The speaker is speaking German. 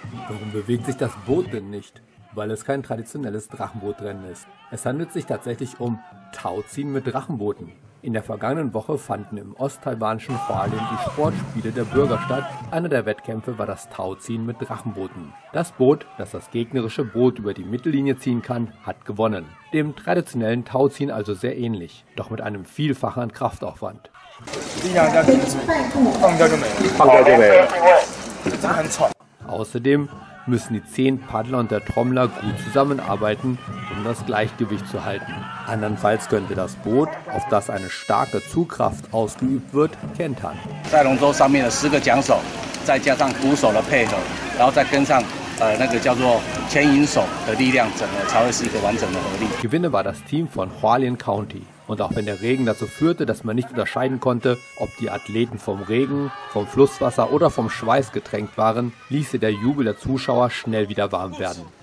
Warum bewegt sich das Boot denn nicht? Weil es kein traditionelles Drachenbootrennen ist. Es handelt sich tatsächlich um Tauziehen mit Drachenbooten. In der vergangenen Woche fanden im osttaiwanischen Hualien die Sportspiele der Bürger statt. Einer der Wettkämpfe war das Tauziehen mit Drachenbooten. Das Boot, das das gegnerische Boot über die Mittellinie ziehen kann, hat gewonnen. Dem traditionellen Tauziehen also sehr ähnlich, doch mit einem Vielfachen an Kraftaufwand. Außerdem müssen die 10 Paddler und der Trommler gut zusammenarbeiten, um das Gleichgewicht zu halten. Andernfalls könnte das Boot, auf das eine starke Zugkraft ausgeübt wird, kentern. Gewinne war das Team von Hualien County. Und auch wenn der Regen dazu führte, dass man nicht unterscheiden konnte, ob die Athleten vom Regen, vom Flusswasser oder vom Schweiß getränkt waren, ließ der Jubel der Zuschauer schnell wieder warm werden.